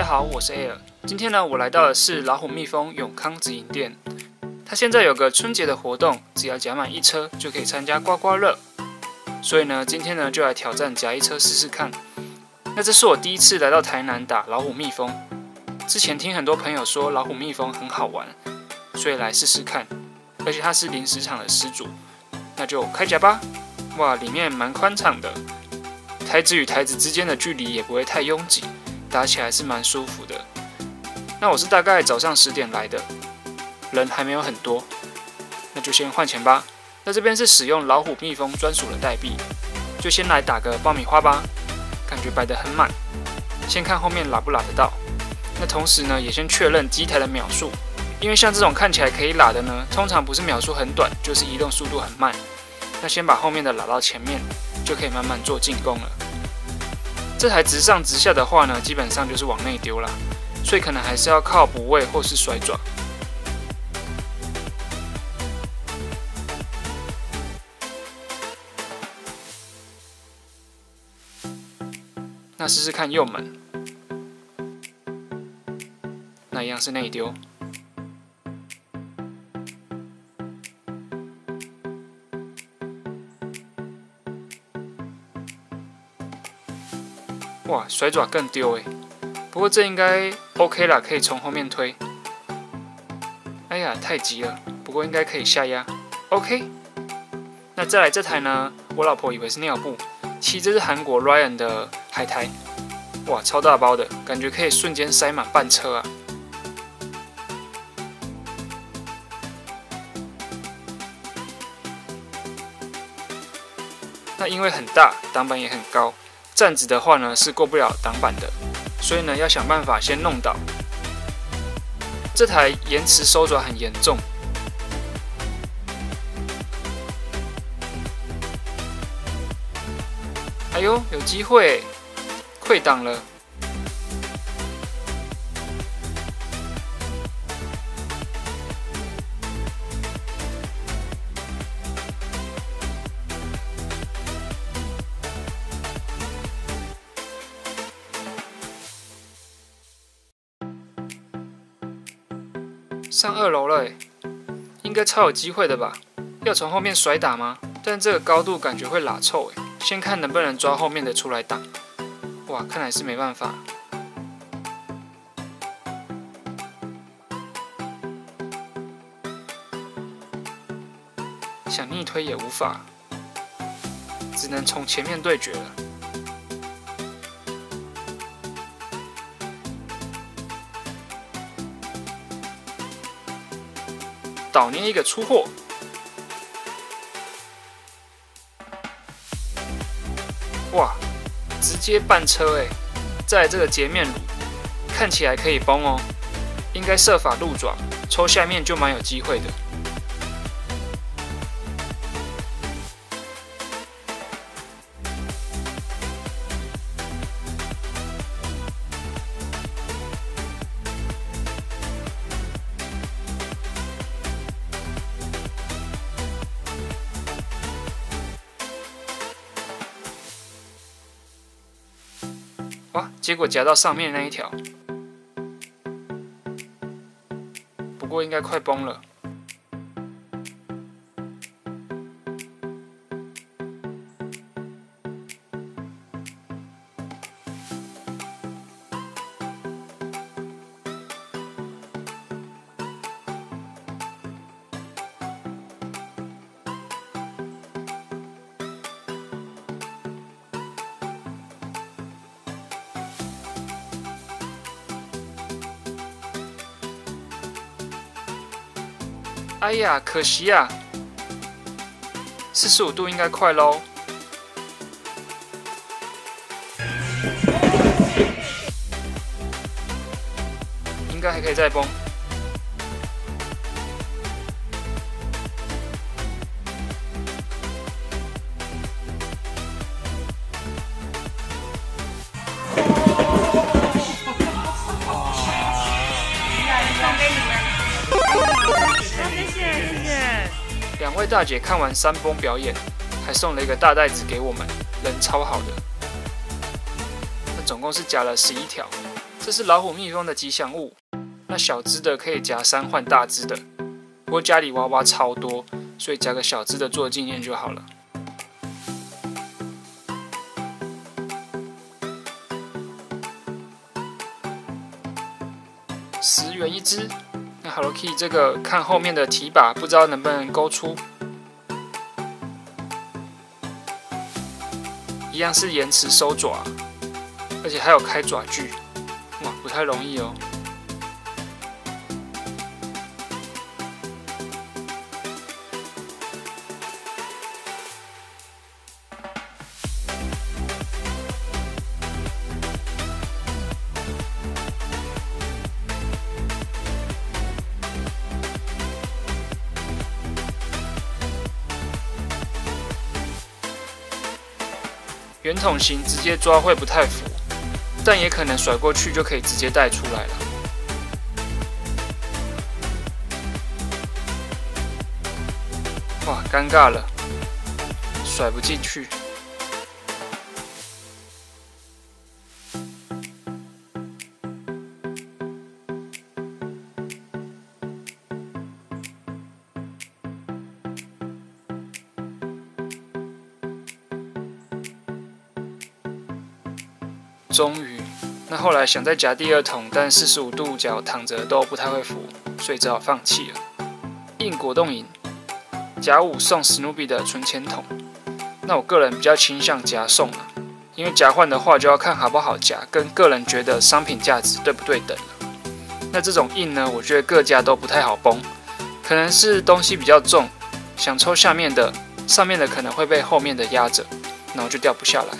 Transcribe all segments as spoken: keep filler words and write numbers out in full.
好，我是 Air。今天呢，我来到的是老虎蜜蜂永康直营店。它现在有个春节的活动，只要夹满一车就可以参加刮刮乐。所以呢，今天呢就来挑战夹一车试试看。那这是我第一次来到台南打老虎蜜蜂。之前听很多朋友说老虎蜜蜂很好玩，所以来试试看。而且它是零食场的始祖，那就开夹吧。哇，里面蛮宽敞的，台子与台子之间的距离也不会太拥挤，打起来是蛮舒服的。那我是大概早上十点来的，人还没有很多，那就先换钱吧。那这边是使用老虎蜜蜂专属的代币，就先来打个爆米花吧，感觉摆得很满。先看后面拉不拉得到。那同时呢，也先确认机台的秒数，因为像这种看起来可以拉的呢，通常不是秒数很短，就是移动速度很慢。那先把后面的拉到前面，就可以慢慢做进攻了。这台直上直下的话呢，基本上就是往内丢啦，所以可能还是要靠补位或是甩爪。那试试看右门，那一样是内丢。哇，甩爪更丢哎！不过这应该 OK 啦，可以从后面推。哎呀，太急了，不过应该可以下压 ，OK。那再来这台呢？我老婆以为是尿布，其实这是韩国 Ryan 的海苔。哇，超大包的，感觉可以瞬间塞满半车啊！那因为很大，挡板也很高。站直的话呢是过不了挡板的，所以呢要想办法先弄倒。这台延迟收爪很严重，哎呦，有机会，溃挡了。上二楼了欸，应该超有机会的吧？要从后面甩打吗？但这个高度感觉会拉臭欸，先看能不能抓后面的出来打。哇，看来是没办法。想逆推也无法，只能从前面对决了。倒捏一个出货，哇，直接半车哎！再来这个截面乳，看起来可以崩哦，应该设法入爪，抽下面就蛮有机会的。哇！结果夹到上面那一条，不过应该快崩了。哎呀，可惜呀、啊，四十五度应该快喽。应该还可以再崩。 送给你们。谢谢谢谢。 两位大姐看完山崩表演，还送了一个大袋子给我们，人超好的。那总共是夹了十一条， 这是老虎蜜蜂的吉祥物。那小只的可以夹山换大只的，不过家里娃娃超多，所以夹个小只的做纪念就好了。十元一只。那 Hello Kitty 这个看后面的提把，不知道能不能勾出。一样是延迟收爪，而且还有开爪具，哇，不太容易哦。圆筒形直接抓会不太服，但也可能甩过去就可以直接带出来了。哇，尴尬了，甩不进去。终于，那后来想再夹第二桶，但四十五度角躺着都不太会浮，所以只好放弃了。硬果冻饮，夹五送史努比的存钱筒。那我个人比较倾向夹送啊，因为夹换的话就要看好不好夹，跟个人觉得商品价值对不对等了。那这种硬呢，我觉得各家都不太好崩，可能是东西比较重，想抽下面的，上面的可能会被后面的压着，然后就掉不下来。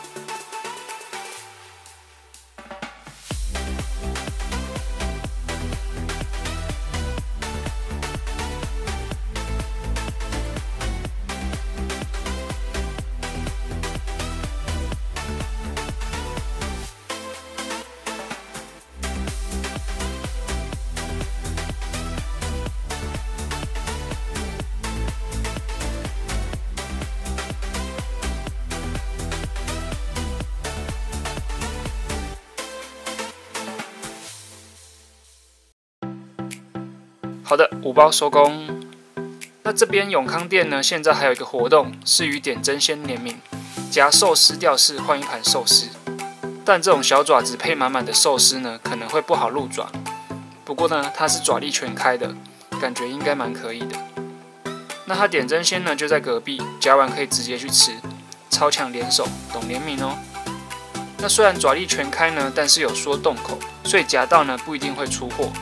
好的，五包收工。那这边永康店呢，现在还有一个活动，是与点真鲜联名，夹寿司吊饰换一盘寿司。但这种小爪子配满满的寿司呢，可能会不好入爪。不过呢，它是爪力全开的，感觉应该蛮可以的。那它点真鲜呢，就在隔壁，夹完可以直接去吃，超强联手，懂联名哦。那虽然爪力全开呢，但是有缩洞口，所以夹到呢不一定会出货。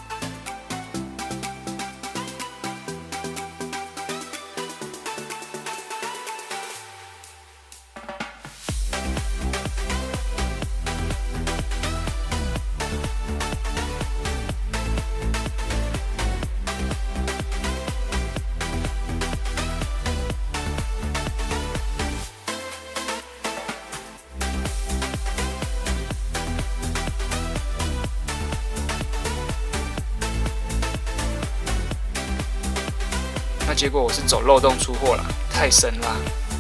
那结果我是走漏洞出货了，太神啦！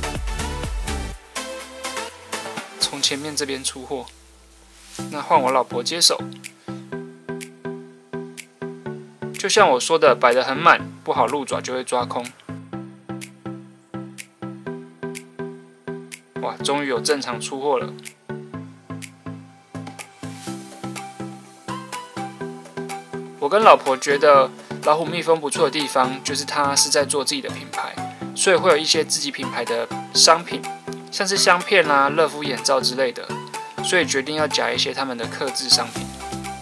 从前面这边出货，那换我老婆接手。就像我说的，摆得很满，不好入爪就会抓空。哇，终于有正常出货了。我跟老婆觉得老虎蜜蜂不错的地方，就是它是在做自己的品牌，所以会有一些自己品牌的商品，像是香片啦、热敷眼罩之类的，所以决定要夹一些他们的客制商品。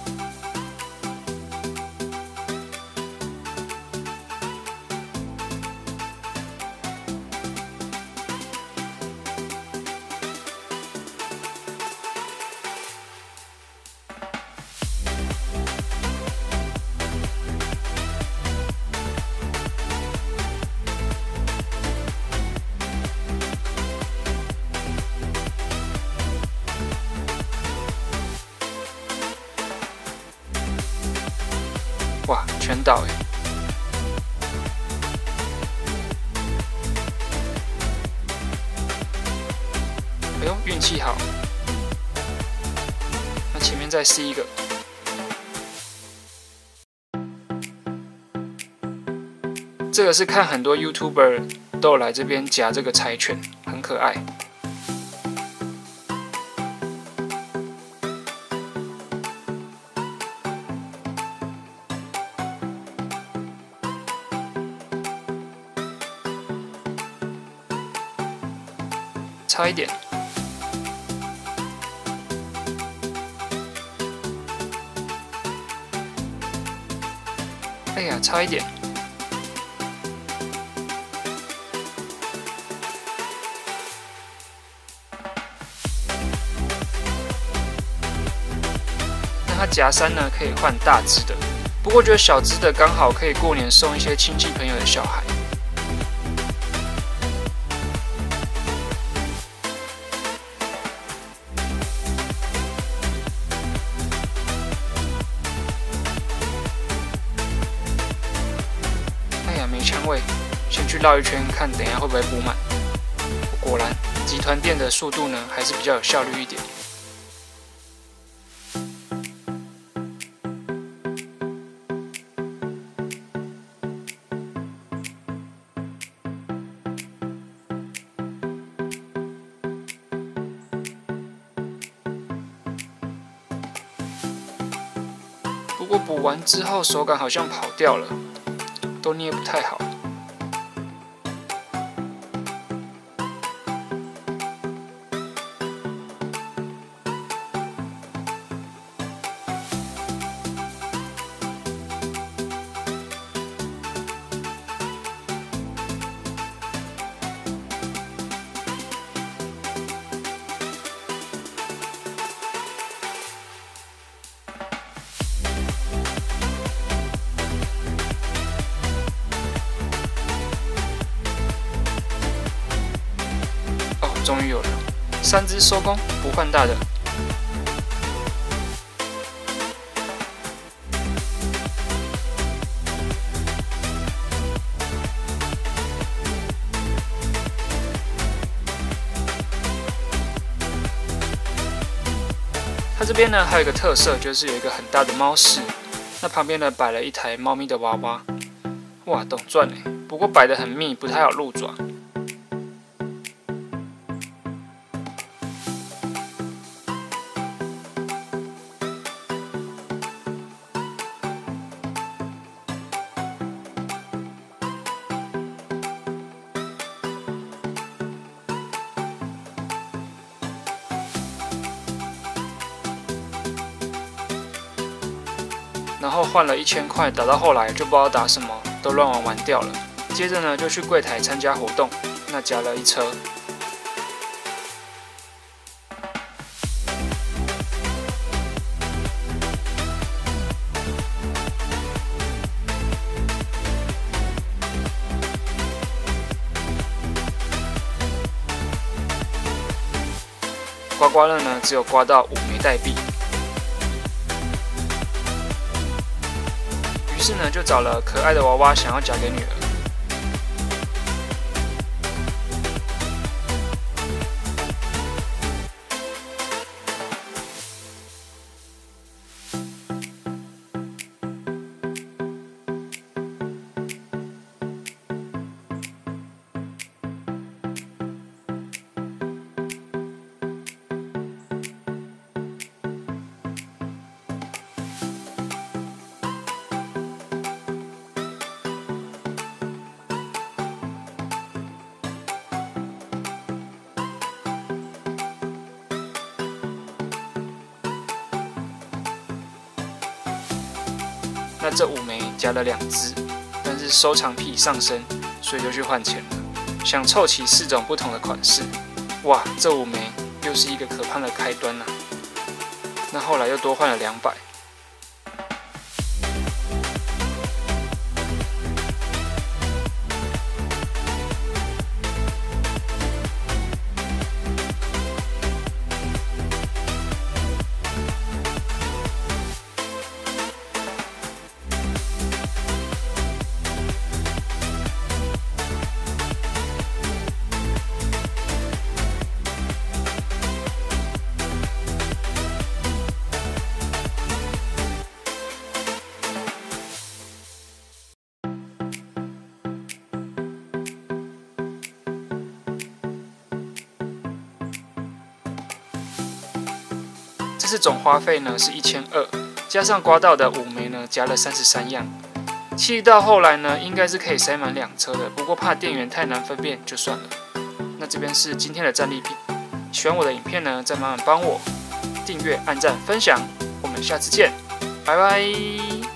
哇，全倒哎！哎呦，运气好。那前面再试一个。这个是看很多 YouTuber 都有来这边夹这个柴犬，很可爱。差一点。哎呀，差一点。那它夹山呢，可以换大只的，不过觉得小只的刚好可以过年送一些亲戚朋友的小孩。没枪味，先去绕一圈，看等一下会不会补满。果然，集团店的速度呢，还是比较有效率一点。不过补完之后，手感好像跑掉了。都捏不太好。终于有了，三只收工，不换大的。它这边呢还有一个特色，就是有一个很大的猫室，那旁边呢摆了一台猫咪的娃娃，哇，懂赚哎！不过摆得很密，不太好入爪。然后换了一千块，打到后来就不知道打什么，都乱玩玩掉了。接着呢，就去柜台参加活动，那夹了一车。刮刮乐呢，只有刮到五枚代币。于是呢，就找了可爱的娃娃，想要夹给女儿。那这五枚夹了两只，但是收藏癖上升，所以就去换钱了。想凑齐四种不同的款式，哇，这五枚又是一个可怕的开端呐、啊。那后来又多换了两百。 次总花费呢是一千二，加上刮到的五枚呢，加了三十三样。其实到后来呢，应该是可以塞满两车的，不过怕店员太难分辨，就算了。那这边是今天的战利品，喜欢我的影片呢，再慢慢帮我订阅、按赞、分享，我们下次见，拜拜。